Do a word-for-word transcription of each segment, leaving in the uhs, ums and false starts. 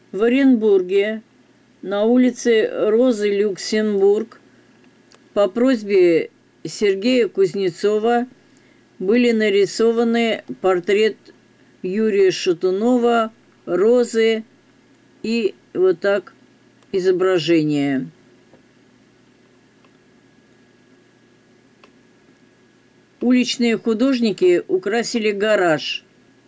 В Оренбурге на улице Розы Люксембург по просьбе Сергея Кузнецова были нарисованы портрет Юрия Шатунова, Розы и вот так изображение. Уличные художники украсили гараж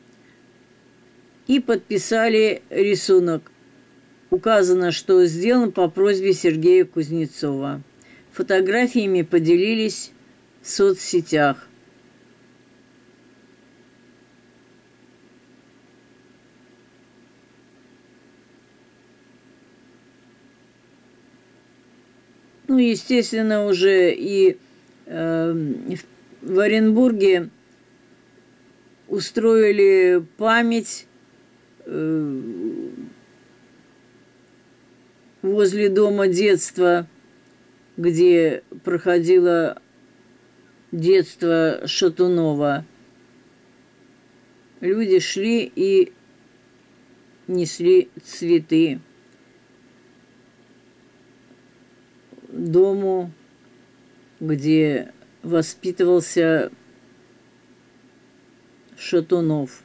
и подписали рисунок. Указано, что сделан по просьбе Сергея Кузнецова. Фотографиями поделились в соцсетях. Ну, естественно, уже и э, в Оренбурге устроили память э, возле дома детства, где проходило детство Шатунова. Люди шли и несли цветы дому, где воспитывался Шатунов.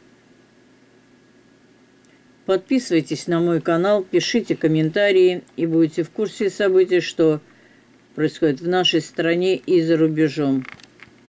Подписывайтесь на мой канал, пишите комментарии и будете в курсе событий, что происходит в нашей стране и за рубежом.